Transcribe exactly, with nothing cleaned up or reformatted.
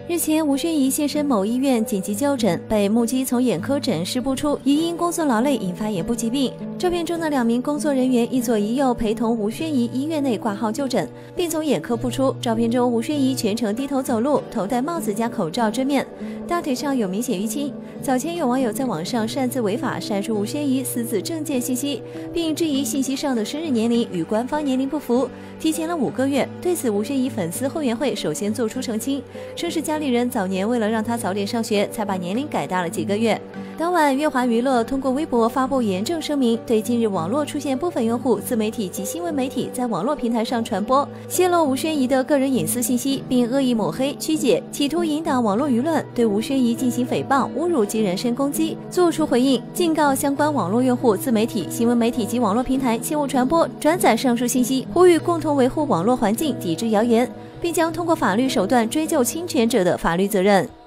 日前，吴宣仪现身某医院紧急就诊，被目击从眼科诊室步出，疑因工作劳累引发眼部疾病。照片中的两名工作人员一左一右陪同吴宣仪医院内挂号就诊，并从眼科步出。照片中，吴宣仪全程低头走路，头戴帽子加口罩遮面，大腿上有明显淤青。早前有网友在网上擅自违法晒出吴宣仪私自证件信息，并质疑信息上的生日年龄与官方年龄不符，提前了五个月。对此，吴宣仪粉丝后援会首先做出澄清，称是家里人早年为了让他早点上学，才把年龄改大了几个月。当晚，乐华娱乐通过微博发布严正声明，对近日网络出现部分用户、自媒体及新闻媒体在网络平台上传播、泄露吴宣仪的个人隐私信息，并恶意抹黑、曲解，企图引导网络舆论对吴宣仪进行诽谤、侮辱及人身攻击，作出回应，警告相关网络用户、自媒体、新闻媒体及网络平台切勿传播、转载上述信息，呼吁共同维护网络环境，抵制谣言，并将通过法律手段追究侵权者的法律责任。